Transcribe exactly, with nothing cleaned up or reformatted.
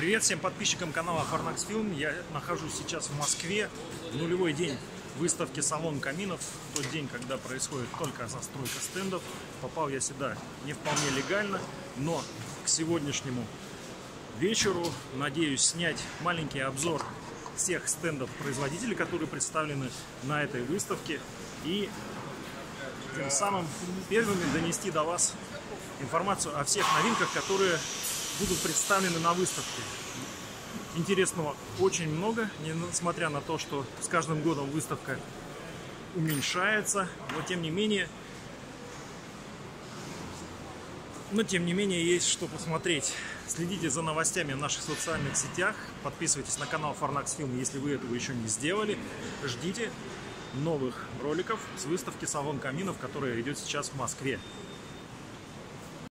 Привет всем подписчикам канала Farnax Film. Я нахожусь сейчас в Москве, в нулевой день выставки «Салон каминов», тот день, когда происходит только застройка стендов. Попал я сюда не вполне легально, но к сегодняшнему вечеру надеюсь снять маленький обзор всех стендов производителей, которые представлены на этой выставке, и тем самым первыми донести до вас информацию о всех новинках, которые будут представлены на выставке. Интересного очень много, несмотря на то, что с каждым годом выставка уменьшается, но тем не менее, но тем не менее есть что посмотреть. Следите за новостями в наших социальных сетях, подписывайтесь на канал Farnax Film, если вы этого еще не сделали. Ждите новых роликов с выставки «Салон каминов», которая идет сейчас в Москве.